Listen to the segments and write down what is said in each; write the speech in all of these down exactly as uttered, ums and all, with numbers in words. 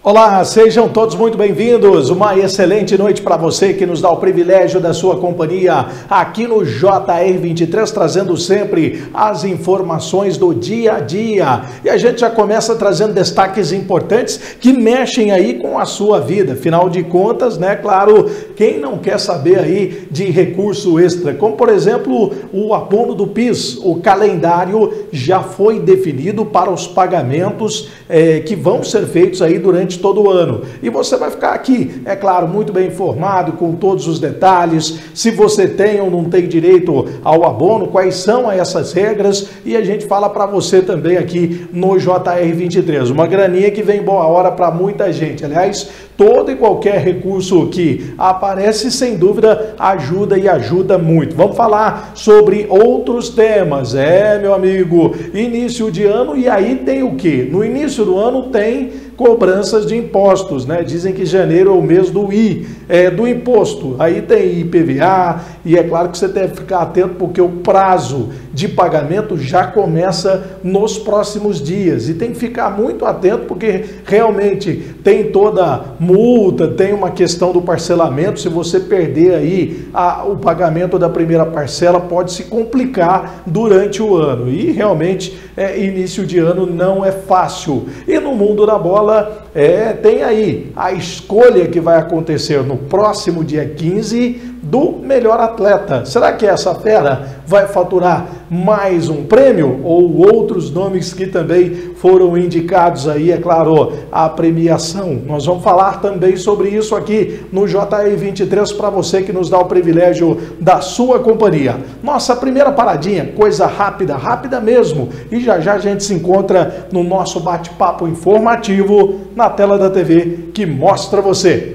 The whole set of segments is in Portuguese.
Olá, sejam todos muito bem-vindos. Uma excelente noite para você que nos dá o privilégio da sua companhia aqui no J R vinte e três, trazendo sempre as informações do dia a dia. E a gente já começa trazendo destaques importantes que mexem aí com a sua vida. Afinal de contas, né, claro, quem não quer saber aí de recurso extra, como por exemplo o abono do PIS, o calendário já foi definido para os pagamentos eh, que vão ser feitos aí durante todo o ano. E você vai ficar aqui, é claro, muito bem informado com todos os detalhes, se você tem ou não tem direito ao abono, quais são essas regras, e a gente fala para você também aqui no J R vinte e três. Uma graninha que vem boa hora para muita gente. Aliás, todo e qualquer recurso que aparece, sem dúvida, ajuda e ajuda muito. Vamos falar sobre outros temas. É, meu amigo, início de ano, e aí tem o quê? No início do ano tem cobranças de impostos, né? Dizem que janeiro é o mês do I, é, do imposto. Aí tem I P V A, e é claro que você deve ficar atento porque o prazo de pagamento já começa nos próximos dias. E tem que ficar muito atento porque realmente tem toda multa, tem uma questão do parcelamento. Se você perder aí a, o pagamento da primeira parcela, pode se complicar durante o ano. E realmente, é, início de ano não é fácil. E no mundo da bola, É, tem aí a escolha que vai acontecer no próximo dia quinze do melhor atleta. Será que essa fera vai faturar mais um prêmio ou outros nomes que também foram indicados aí, é claro, a premiação? Nós vamos falar também sobre isso aqui no J R vinte e três para você que nos dá o privilégio da sua companhia. Nossa primeira paradinha, coisa rápida, rápida mesmo, e já já a gente se encontra no nosso bate-papo informativo na tela da T V que mostra você.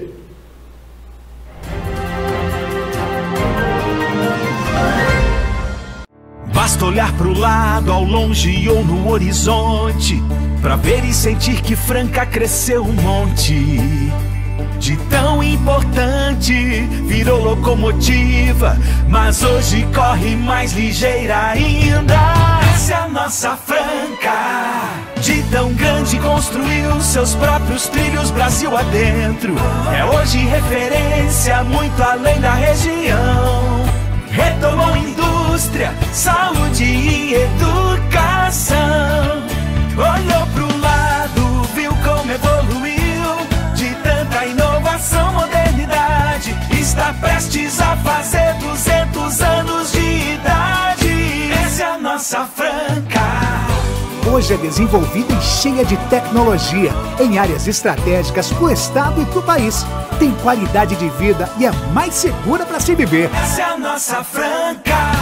Basta olhar pro lado, ao longe ou no horizonte, pra ver e sentir que Franca cresceu um monte. De tão importante virou locomotiva, mas hoje corre mais ligeira ainda. Essa é a nossa Franca. De tão grande construiu seus próprios trilhos Brasil adentro. É hoje referência muito além da região. Retomou indústria, saúde e educação. Olhou pro lado, viu como evoluiu. De tanta inovação, modernidade, está prestes a fazer duzentos anos de idade. Essa é a nossa Franca. Hoje é desenvolvida e cheia de tecnologia, em áreas estratégicas para o estado e para o país. Tem qualidade de vida e é mais segura para se viver. Essa é a nossa Franca.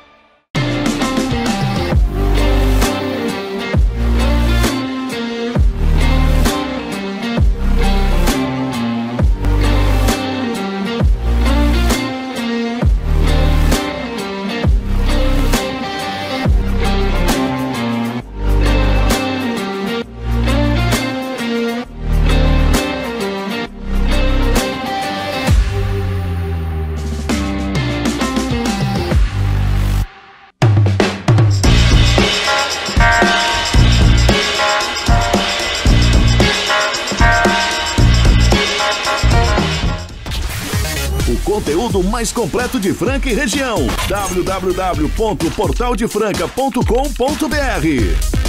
Conteúdo mais completo de Franca e região. w w w ponto portal de franca ponto com ponto b r.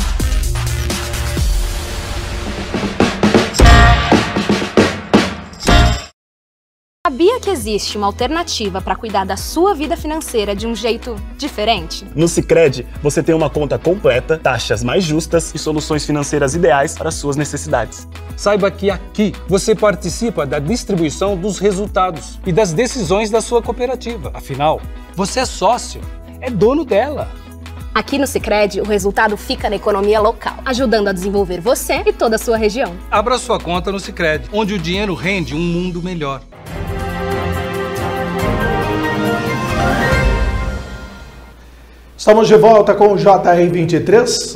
Sabia que existe uma alternativa para cuidar da sua vida financeira de um jeito diferente? No Sicredi, você tem uma conta completa, taxas mais justas e soluções financeiras ideais para suas necessidades. Saiba que aqui você participa da distribuição dos resultados e das decisões da sua cooperativa. Afinal, você é sócio, é dono dela. Aqui no Sicredi, o resultado fica na economia local, ajudando a desenvolver você e toda a sua região. Abra sua conta no Sicredi, onde o dinheiro rende um mundo melhor. Estamos de volta com o J R vinte e três.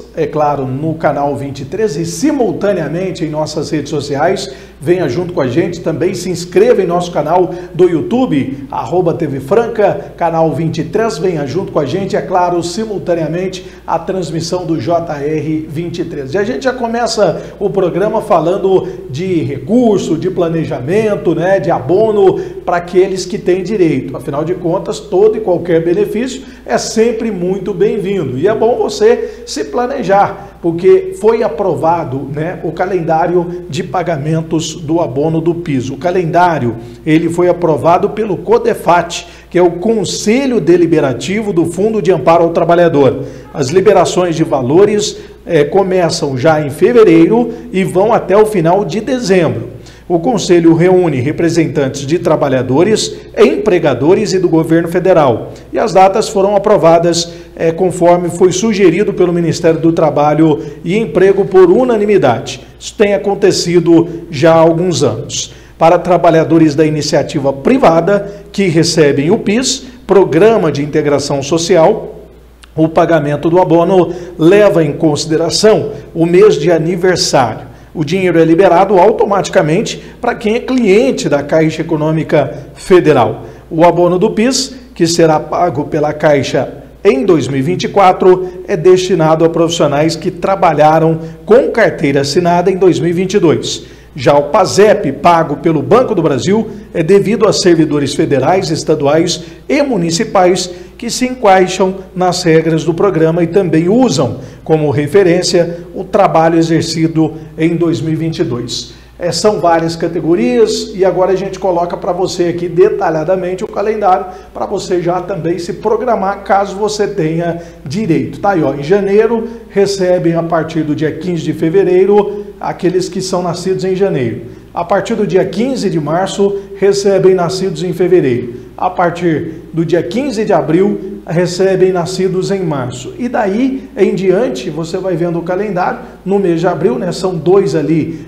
é claro, no canal vinte e três e simultaneamente em nossas redes sociais. Venha junto com a gente, também se inscreva em nosso canal do YouTube, arroba T V Franca, canal vinte e três, venha junto com a gente, é claro, simultaneamente a transmissão do J R vinte e três. E a gente já começa o programa falando de recurso, de planejamento, né, de abono para aqueles que têm direito. Afinal de contas, todo e qualquer benefício é sempre muito bem-vindo. E é bom você se planejar, porque foi aprovado, né, o calendário de pagamentos do abono do piso. O calendário ele foi aprovado pelo CODEFAT, que é o Conselho Deliberativo do Fundo de Amparo ao Trabalhador. As liberações de valores eh, começam já em fevereiro e vão até o final de dezembro. O Conselho reúne representantes de trabalhadores, empregadores e do governo federal. E as datas foram aprovadas é, conforme foi sugerido pelo Ministério do Trabalho e Emprego por unanimidade. Isso tem acontecido já há alguns anos. Para trabalhadores da iniciativa privada que recebem o PIS, Programa de Integração Social, o pagamento do abono leva em consideração o mês de aniversário. O dinheiro é liberado automaticamente para quem é cliente da Caixa Econômica Federal. O abono do PIS, que será pago pela Caixa em dois mil e vinte e quatro, é destinado a profissionais que trabalharam com carteira assinada em dois mil e vinte e dois. Já o PASEP, pago pelo Banco do Brasil, é devido a servidores federais, estaduais e municipais que se encaixam nas regras do programa e também usam como referência o trabalho exercido em dois mil e vinte e dois. É, são várias categorias e agora a gente coloca para você aqui detalhadamente o calendário para você já também se programar caso você tenha direito. Tá aí, ó, em janeiro recebem a partir do dia quinze de fevereiro aqueles que são nascidos em janeiro. A partir do dia quinze de março recebem nascidos em fevereiro. A partir do dia quinze de abril recebem nascidos em março. E daí em diante você vai vendo o calendário no mês de abril, né? São dois ali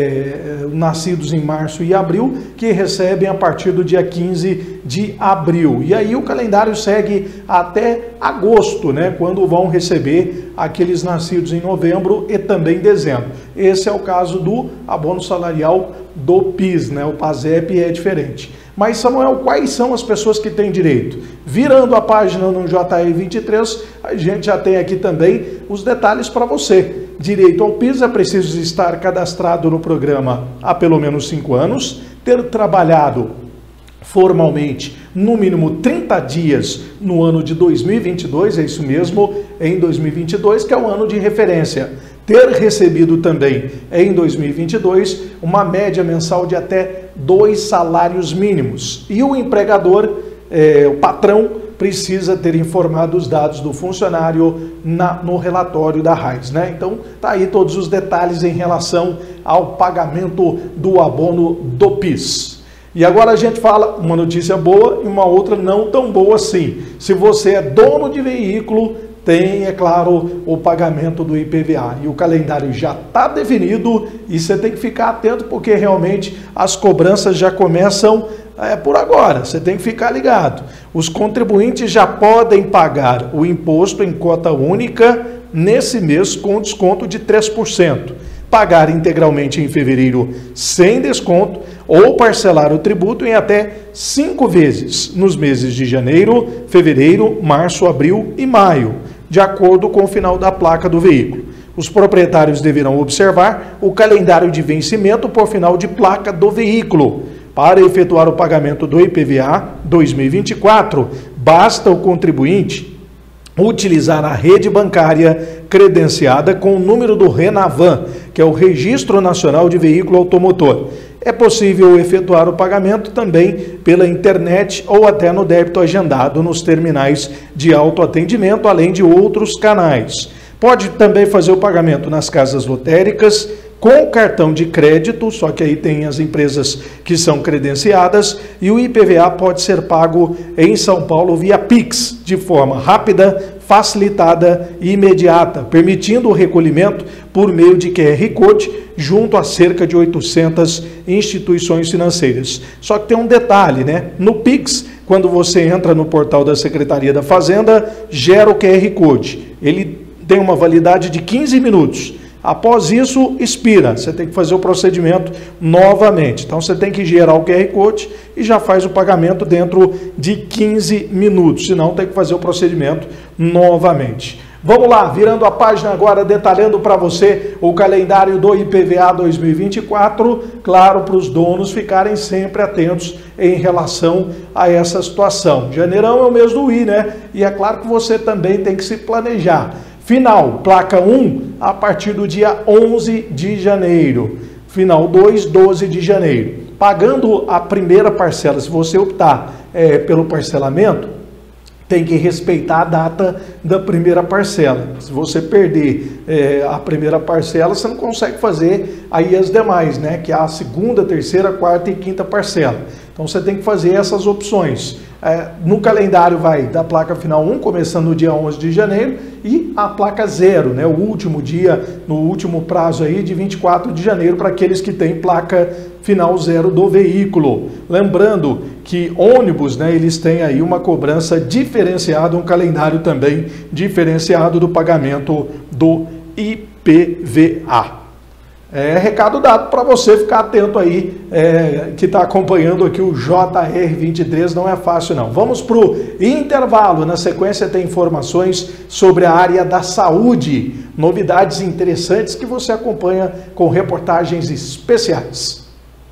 é, nascidos em março e abril que recebem a partir do dia quinze de abril. E aí o calendário segue até agosto, né? Quando vão receber aqueles nascidos em novembro e também dezembro. Esse é o caso do abono salarial do PIS, né? O PASEP é diferente. Mas, Samuel, quais são as pessoas que têm direito? Virando a página no J R vinte e três, a gente já tem aqui também os detalhes para você. Direito ao PIS é preciso estar cadastrado no programa há pelo menos cinco anos, ter trabalhado formalmente no mínimo trinta dias no ano de dois mil e vinte e dois, é isso mesmo, em dois mil e vinte e dois, que é o ano de referência. Ter recebido também em dois mil e vinte e dois uma média mensal de até dois salários mínimos. E o empregador, eh, o patrão, precisa ter informado os dados do funcionário na, no relatório da RAIS, né? Então, tá aí todos os detalhes em relação ao pagamento do abono do PIS. E agora a gente fala uma notícia boa e uma outra não tão boa assim. Se você é dono de veículo, tem, é claro, o pagamento do I P V A. E o calendário já está definido e você tem que ficar atento porque realmente as cobranças já começam é, por agora. Você tem que ficar ligado. Os contribuintes já podem pagar o imposto em cota única nesse mês com desconto de três por cento. Pagar integralmente em fevereiro sem desconto ou parcelar o tributo em até cinco vezes nos meses de janeiro, fevereiro, março, abril e maio, de acordo com o final da placa do veículo. Os proprietários deverão observar o calendário de vencimento por final de placa do veículo. Para efetuar o pagamento do I P V A dois mil e vinte e quatro, basta o contribuinte utilizar a rede bancária credenciada com o número do RENAVAN, que é o Registro Nacional de Veículo Automotor. É possível efetuar o pagamento também pela internet ou até no débito agendado nos terminais de autoatendimento, além de outros canais. Pode também fazer o pagamento nas casas lotéricas, com cartão de crédito, só que aí tem as empresas que são credenciadas, e o I P V A pode ser pago em São Paulo via Pix, de forma rápida, facilitada e imediata, permitindo o recolhimento por meio de Q R Code junto a cerca de oitocentas instituições financeiras. Só que tem um detalhe, né? No Pix, quando você entra no portal da Secretaria da Fazenda, gera o Q R Code. Ele tem uma validade de quinze minutos. Após isso, expira. Você tem que fazer o procedimento novamente. Então, você tem que gerar o Q R Code e já faz o pagamento dentro de quinze minutos. Senão, tem que fazer o procedimento novamente. Vamos lá, virando a página agora, detalhando para você o calendário do I P V A dois mil e vinte e quatro, claro, para os donos ficarem sempre atentos em relação a essa situação. Janeirão é o mês do I, né? E é claro que você também tem que se planejar. Final, placa um, a partir do dia onze de janeiro. Final dois, doze de janeiro. Pagando a primeira parcela, se você optar é, pelo parcelamento, tem que respeitar a data da primeira parcela. Se você perder é, a primeira parcela, você não consegue fazer aí as demais, né? Que é a segunda, terceira, quarta e quinta parcela. Então você tem que fazer essas opções. É, no calendário vai da placa final um, começando no dia onze de janeiro, e a placa zero, né? O último dia, no último prazo aí de vinte e quatro de janeiro, para aqueles que têm placa final zero do veículo. Lembrando que ônibus, né, eles têm aí uma cobrança diferenciada, um calendário também diferenciado do pagamento do I P V A. É recado dado para você ficar atento aí, é, que está acompanhando aqui o J R vinte e três, não é fácil não. Vamos para o intervalo, na sequência tem informações sobre a área da saúde, novidades interessantes que você acompanha com reportagens especiais.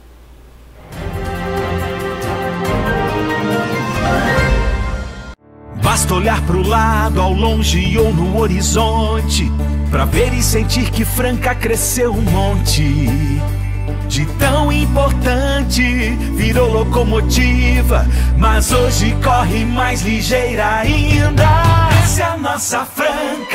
Basta olhar pro lado, ao longe ou no horizonte, pra ver e sentir que Franca cresceu um monte. De tão importante, virou locomotiva, mas hoje corre mais ligeira ainda. Essa é a nossa Franca.